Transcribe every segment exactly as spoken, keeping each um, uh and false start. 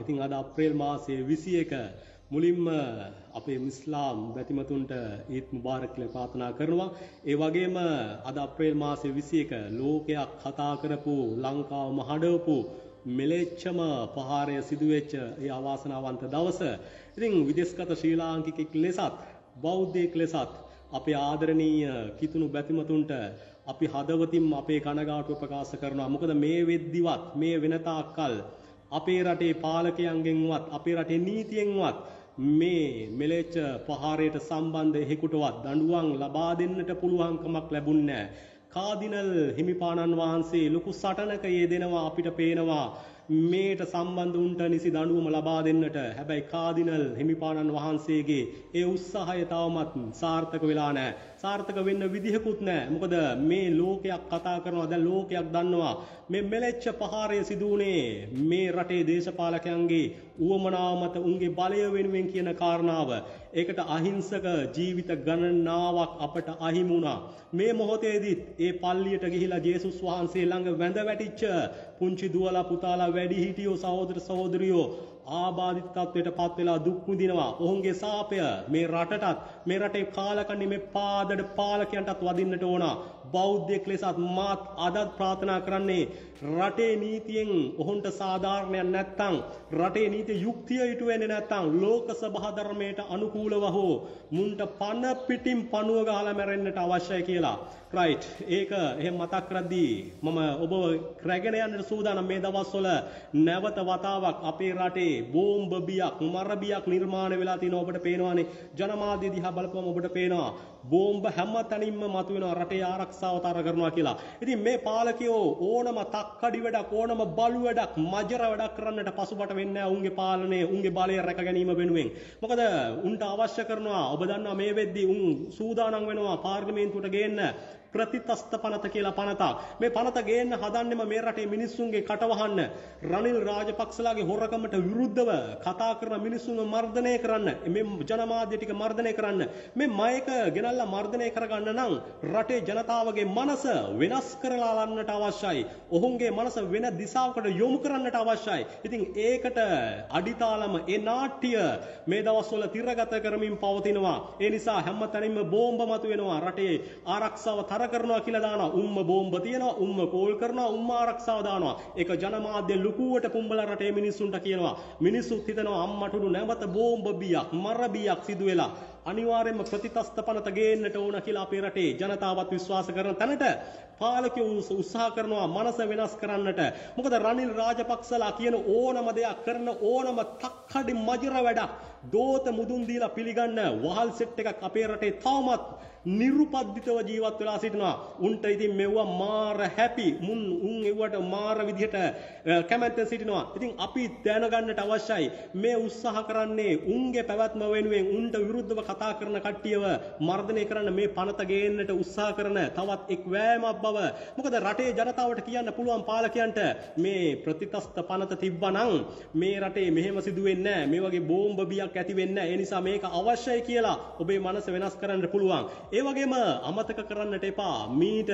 ඉතින් අද අප්‍රේල් මාසයේ විසි එක මුලින්ම අපේ ඉස්ලාම් බැතිමතුන්ට ඊද් මුබාරක් කියලා ප්‍රාර්ථනා කරනවා. ඒ වගේම අද අප්‍රේල් මාසයේ විසි එක ලෝකයක් කතා කරපු ලංකාව මහඩවපු මෙලෙච්චම පහාරය සිදුවෙච්ච ඒ අවාසනාවන්ත දවස. ඉතින් විදේශගත ශ්‍රී ලාංකිකෙක් ලෙසත් බෞද්ධයෙක් ලෙසත් අපේ ආදරණීය කිතුණු බැතිමතුන්ට අපි හදවතින් අපේ කනගාටුව ප්‍රකාශ කරනවා. මොකද මේ වෙද්දිවත් මේ වෙන තාක්කල් අපේ රටේ පාලකයන්ගෙන්වත් අපේ රටේ නීතියෙන්වත් මේ මෙලෙච්ච පහාරයට සම්බන්ධ එහෙකුටවත් දඬුවම් ලබා දෙන්නට පුළුවන්කමක් ලැබුණේ නැහැ. කාදිනල් හිමිපාණන් වහන්සේ ලොකු සටනක යෙදෙනවා අපිට පේනවා මේට සම්බන්ධ උන්ට නිසි දඬුවම ලබා දෙන්නට. හැබැයි කාදිනල් හිමිපාණන් වහන්සේගේ ඒ උත්සාහය තවමත් සාර්ථක වෙලා නැහැ. සාර්ථක වෙන්න විදිහකුත් නැහැ. මොකද මේ ලෝකයක් කතා කරනවා. දැන් ලෝකයක් දන්නවා මේ මෙලෙච්ච පහාරය සිදු වුණේ මේ රටේ දේශපාලකයන්ගේ උවමනාව මත උන්ගේ බලය වෙනුවෙන් කියන කාරණාව. ඒකට අහිංසක ජීවිත ගණනාවක් අපට අහිමි වුණා. මේ මොහොතේදීත් ඒ පල්ලියට ගිහිලා ජේසුස් වහන්සේ ළඟ වැඳ වැටිච්ච පුංචි දුවලා පුතාලා වැඩිහිටියෝ සහෝදර සහෝදරියෝ ආබාධිත තත්වයට පත් වෙලා දුක් විඳිනවා. ඔවුන්ගේ සාපය මේ රටටත් මේ රටේ කාලකන්ණි මේ පාදඩ පාලකයන්ටත් වදින්නට ඕන. බෞද්ධයෙක් ලෙසත් මාත් අදත් ප්‍රාර්ථනා කරන්නේ රටේ නීතියෙන් ඔහුන්ට සාධාරණයක් නැත්තම් රටේ නීති යුක්තිය ඉටු වෙන්නේ නැත්තම් ලෝක සභා ධර්මයට අනුකූලව හෝ මුන්ට පන පිටින් පණුව ගහලා මැරෙන්නට අවශ්‍යයි කියලා. රයිට්. ඒක එහෙම මතක් කරද්දී මම ඔබ රැගෙන යන්නට සූදානම්. මේ දවස්වල නැවත වතාවක් අපේ රටේ බෝම්බ බියක් මර බියක් නිර්මාණය වෙලා තියෙනවා. ඔබට පේනවානේ ජනමාධ්‍ය දිහා බලපුවම ඔබට පේනවා බෝම්බ හැම තැනින්ම මතුවෙනවා රටේ ආරක්ෂාව තර කරනවා කියලා. ඉතින් මේ පාලකයෝ ඕනම තක්කඩි වැඩක් ඕනම බලු වැඩක් මජර වැඩක් කරන්නට පසුබට වෙන්නේ නැහැ. උන්ගේ පාලනය උන්ගේ බලය රැක ගැනීම වෙනුවෙන්. මොකද උන්ට අවශ්‍ය කරනවා ඔබ දන්නවා මේ වෙද්දී උන් සූදානම් වෙනවා පාර්ලිමේන්තුවට ගේන්න ප්‍රතිතස්ත පනත කියලා පනතක්. මේ පනත ගේන්න හදන්නෙම මේ රටේ මිනිස්සුන්ගේ කටවහන්න රනිල් රාජපක්ෂලාගේ හොරකමට විරුද්ධව කතා කරන මිනිස්සුන්ව මර්ධනය කරන්න, මේ ජනමාධ්‍ය ටික මර්ධනය කරන්න, මේ මයක ගෙනල්ලා මර්ධනය කරගන්න නම් රටේ ජනතාවගේ මනස වෙනස් කරලා ලන්නට අවශ්‍යයි. ඔවුන්ගේ මනස වෙන දිශාවකට යොමු කරන්නට අවශ්‍යයි. ඉතින් ඒකට අඩිතාලම ඒ නාට්‍ය මේ දවස්වල තිරගත කරමින් පවතිනවා. ඒ නිසා හැමතැනින්ම බෝම්බ මතුවෙනවා. රටේ ආරක්ෂාව තර කරනවා කියලා දානවා. උම්ම බෝම්බ තියනවා, උම්ම කෝල් කරනවා, උම්ම ආරක්ෂාව දානවා. ඒක ජනමාධ්‍ය ලුකුවට පුම්බලා රටේ මිනිස්සුන්ට කියනවා. මිනිස්සුත් හිතනවා අම්මටුඩු නැවත බෝම්බ බියක් මර බියක් සිදු වෙලා අනිවාර්යයෙන්ම ප්‍රතිතස්ත පනත ගේන්නට ඕන කියලා අපේ රටේ ජනතාවත් විශ්වාස කරන තැනට පාලකයෝ උත්සාහ කරනවා මනස වෙනස් කරන්නට. මොකද රනිල් රාජපක්ෂලා කියන ඕනම දෙයක් කරන ඕනම තක්කඩි මජර වැඩක් දෝත මුදුන් දීලා පිළිගන්න වහල් සෙට් එකක් අපේ රටේ තවමත් නිරුපද්දිතව ජීවත් වෙලා සිටිනවා. උන්ට ඉතින් මෙවුවා මාර හැපි. මුන් උන් එව්වට මාර විදිහට කැමැත්තෙන් සිටිනවා. ඉතින් අපි දැනගන්නට අවශ්‍යයි මේ උත්සාහ කරන්නේ උන්ගේ පැවැත්ම වෙනුවෙන් උන්ට විරුද්ධව කතා කරන කට්ටියව මර්ධනය කරන්න මේ පනත ගේන්නට උත්සාහ කරන තවත් එක් වෑයමක් බව. මොකද රටේ ජනතාවට කියන්න පුළුවන් පාලකයන්ට මේ ප්‍රතිතස්ත පනත තිබ්බනම් මේ රටේ මෙහෙම සිදු වෙන්නේ නැහැ. මේ වගේ බෝම්බ බියක් ඇති වෙන්නේ නැහැ. ඒ නිසා මේක අවශ්‍යයි කියලා ඔබේ මනස වෙනස් කරන්න පුළුවන්. ඒ වගේම අමතක කරන්නට එපා මීට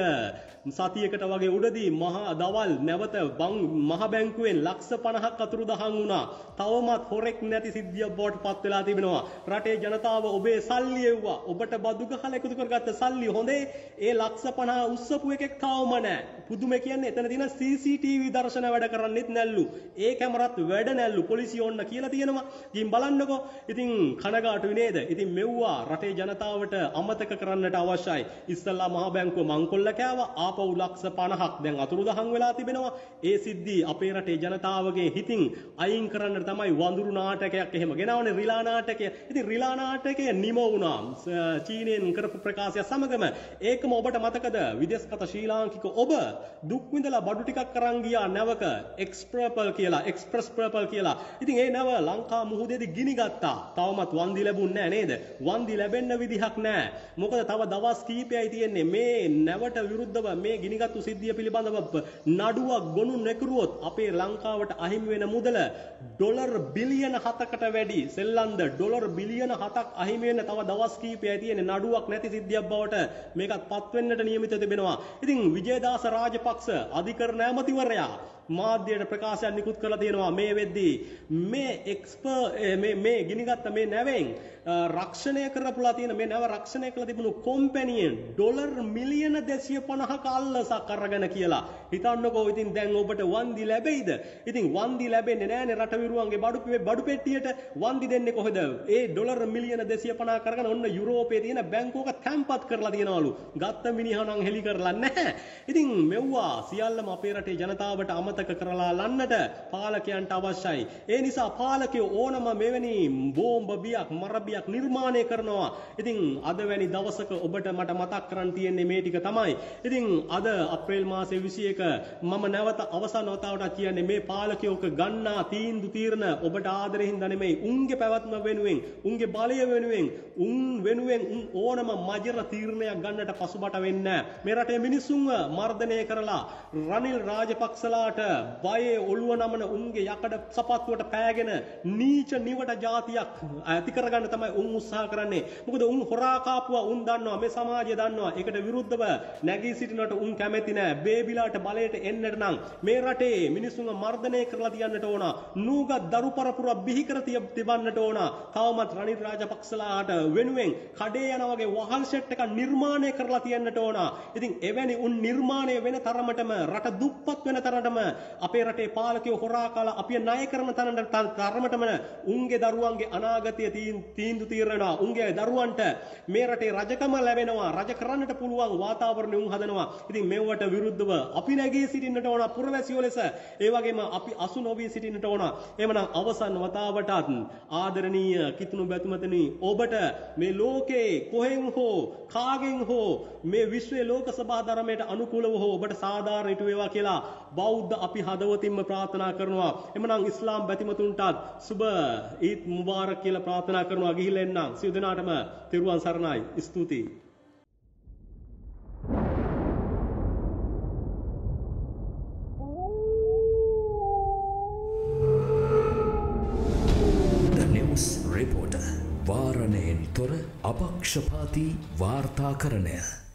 සතියකට වගේ උඩදී මහා දවල් නැවත මහ බැංකුවෙන් ලක්ෂ පනහක් අතුරුදහන් වුණා. තවමත් හොරෙක් නැති සිද්ධියක් බවට පත් වෙලා තිබෙනවා. රටේ ජනතාව ඔබේ සල්ලි එව්වා. ඔබට බදු ගහලා එකතු කරගත්ත සල්ලි හොඳේ ඒ ලක්ෂ පනහ උස්සපු එකෙක් තාවම නැහැ. පුදුමේ කියන්නේ එතන තියෙන සී සී ටී වී දර්ශන වැඩ කරන්නෙත් නැල්ලු. ඒ කැමරත් වැඩ නැල්ලු. පොලිසිය ඕන්න කියලා තියෙනවා. ගිහින් බලන්නකෝ. ඉතින් කනගාටුයි නේද? ඉතින් මෙව්වා රටේ ජනතාවට අමතක කරන්නට අවශ්‍යයි. ඉස්සල්ලා මහ බැංකුව මංකොල්ල කෑවා. ආපහු ලක්ෂ පනහක් දැන් අතුරුදහන් වෙලා තිබෙනවා. ඒ සිද්ධි අපේ රටේ ජනතාවගේ හිතින් අයින් කරන්නට තමයි වඳුරු නාටකයක් එහෙම ගෙනවනේ රිලා නාටකය. ඉතින් රිලා නාටකය නිම වුණා. චීනෙන් කරපු ප්‍රකාශය සමගම ඒකම ඔබට මතකද විදේශගත ශ්‍රී ලාංකික ඔබ දුක් විඳලා බඩු ටිකක් අරන් ගියා නැවක එක්ස්පර්පල් කියලා එක්ස්ප්‍රස් පර්පල් කියලා. ඉතින් ඒ නැව ලංකා මුහුදේදී ගිනි ගත්තා. තවමත් වන්දි ලැබුණේ නැහැ නේද? වන්දි ලැබෙන්න විදිහක් නැහැ. මොකද තව දවස් කීපයයි තියෙන්නේ මේ නැවට විරුද්ධව මේ ගිනිගත්තු සිද්ධිය පිළිබඳව නඩුවක් ගොනු නැකරුවොත් අපේ ලංකාවට අහිමි වෙන මුදල ඩොලර් බිලියන හතකට වැඩි සෙල්ලම්ද ඩොලර් බිලියන හතක් අහිමි වෙන තව දවස් කීපයයි තියෙන්නේ නඩුවක් නැති සිද්ධියක් බවට මේකත් පත් වෙන්නට නියමිත තිබෙනවා. ඉතින් විජේදාස රාජපක්ෂ අධිකරණ ඇමතිවරයා මාධ්‍යයට ප්‍රකාශයක් නිකුත් කරලා තියෙනවා මේ වෙද්දී මේ එක්ස්පර් මේ මේ ගිනිගත්ත මේ නැවෙන් රක්ෂණය කරපුලා තියෙන මේ නැව රක්ෂණය කළ තිබුණු කොම්පැනියෙන් ඩොලර් මිලියන දෙසිය පනහක අල්ලසක් අරගෙන කියලා හිතන්නකෝ. ඉතින් දැන් ඔබට වන්දි ලැබෙයිද? ඉතින් වන්දි ලැබෙන්නේ නැහැනේ රටවිරුවන්ගේ බඩු බඩු පෙට්ටියට වන්දි දෙන්නේ කොහෙද? ඒ ඩොලර් මිලියන දෙසිය පනහක් අරගෙන ඔන්න යුරෝපයේ තියෙන බැංකුවක තැන්පත් කරලා තියනවලු. ගත්ත මිනිහා නම් හෙලි කරලා නැහැ. ඉතින් මෙව්වා සියල්ලම අපේ රටේ ජනතාවට අමතක කරලා ලන්නට පාලකයන්ට අවශ්‍යයි. ඒ නිසා පාලකයෝ ඕනම මෙවැනි බෝම්බ බියක් මර බියක් නිර්මාණය කරනවා. ඉතින් අද වැනි දවසක ඔබට මට මතක් කරන් තියෙන්නේ මේ ටික තමයි. ඉතින් අද අප්‍රේල් මාසයේ විසි එක මම නැවත අවසන් වතාවට කියන්නේ මේ පාලකයෝක ගන්නා තීන්දුව තීරණ ඔබට ආදරෙන් හින්දා නෙමෙයි, උන්ගේ පැවැත්ම වෙනුවෙන්, උන්ගේ බලය වෙනුවෙන්, උන් වෙනුවෙන් උන් ඕනම මජර තීරණයක් ගන්නට පසුබට වෙන්නේ නැහැ. මේ රටේ මිනිසුන්ව මර්ධනය කරලා රනිල් රාජපක්ෂලාට බයේ ඔළුව නමන උන්ගේ යකඩ සපත්තුවට පෑගෙන නීච නිවට જાතියක් ඇති කරගන්න තමයි උන් උත්සාහ කරන්නේ. මොකද උන් හොරා කාපුවා උන් දන්නවා, මේ සමාජය දන්නවා. ඒකට විරුද්ධව නැගී සිටිනට උන් කැමැති නැහැ. බේබිලාට බලයට එන්නට නම් මේ රටේ මිනිසුන්ව මර්ධනය කරලා තියන්නට ඕන. නූගත් දරු පරපුර බිහි කර තිබන්නට ඕන. තවමත් රනිල් රාජපක්ෂලාට වෙනුවෙන් කඩේ යන වගේ වහල් සෙට් එකක් නිර්මාණය කරලා තියන්නට ඕන. ඉතින් එවැනි උන් නිර්මාණය වෙන තරමටම රට දුප්පත් වෙන තරමටම අපේ රටේ පාලකයෝ හොරා කාලා අපිය ණය කරන තරමටම උන්ගේ දරුවන්ගේ අනාගතය තීන්දුව తీරනවා. උන්ගේ දරුවන්ට මේ රටේ රජකම ලැබෙනවා. රජ කරන්නට පුළුවන් වාතාවරණය උන් හදනවා. ඉතින් මෙවට විරුද්ධව අපි නැගී සිටින්නට ඕන පුරවැසියෝ ලෙස. ඒ වගේම අපි අසු නොවී සිටින්නට ඕන. එhmenan අවසන් වතාවටත් ආදරණීය කිතුණු බැතිමතුනි, ඔබට මේ ලෝකේ කොහෙන් හෝ කාගෙන් හෝ මේ විශ්වයේ ලෝක සභා ධර්මයට අනුකූලව හෝ ඔබට සාධාරණ ඉටු වේවා කියලා බෞද්ධ අපි හදවතින්ම ප්‍රාර්ථනා කරනවා. එhmenan ඉස්ලාම් බැතිමතුන්ටත් සුබ ඊද් මුබාරක් කියලා ප්‍රාර්ථනා කරනවා. ගිහිල්ලා එන්නම්. සියලු දෙනාටම තෙරුවන් සරණයි. ස්තුතියි. රිපෝටර් වාරණයෙන් තොර අපක්ෂපාතී වාර්තාකරණය.